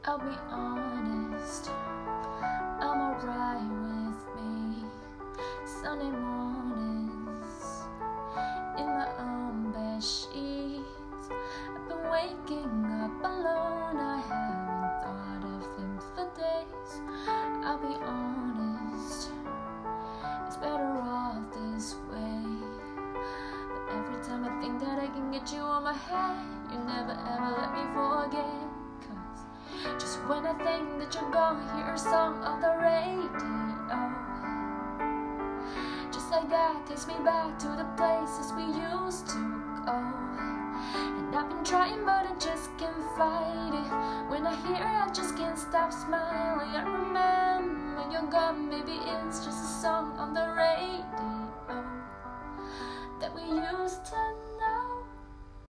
I'll be honest, I'm alright with me. Sunday mornings in my own bed sheets. I've been waking up alone, I haven't thought of him for days. I'll be honest, it's better off this way. But every time I think that I can get you on my head, you never ever let me forget. Just when I think that you're gone, hear a song on the radio. Just like that, takes me back to the places we used to go. And I've been trying, but I just can't fight it. When I hear it, I just can't stop smiling. I remember when you're gone, maybe it's just a song on the radio that we used to know.